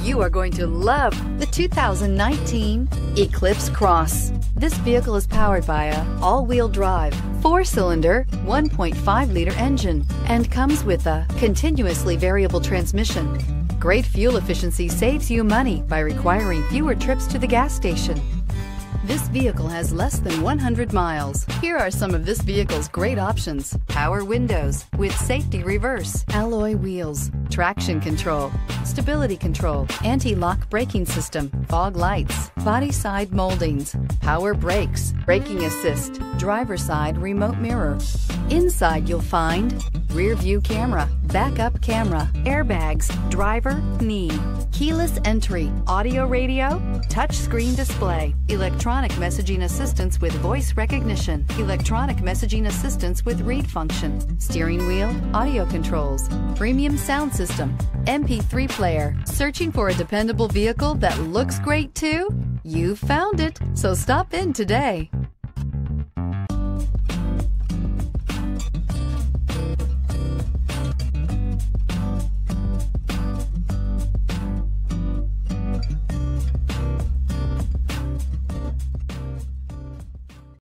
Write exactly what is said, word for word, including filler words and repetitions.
You are going to love the two thousand nineteen Eclipse Cross. This vehicle is powered by a all-wheel drive, four-cylinder, one point five liter engine and comes with a continuously variable transmission. Great fuel efficiency saves you money by requiring fewer trips to the gas station. This vehicle has less than one hundred miles. Here are some of this vehicle's great options: power windows with safety reverse, alloy wheels, traction control, stability control, anti-lock braking system, fog lights, body side moldings, power brakes, braking assist, driver side remote mirror. Inside you'll find rear view camera, backup camera, airbags, driver, knee, keyless entry, audio radio, touch screen display, electronic messaging assistance with voice recognition, electronic messaging assistance with read function, steering wheel audio controls, premium sound system, M P three player. Searching for a dependable vehicle that looks great too? You found it, so stop in today.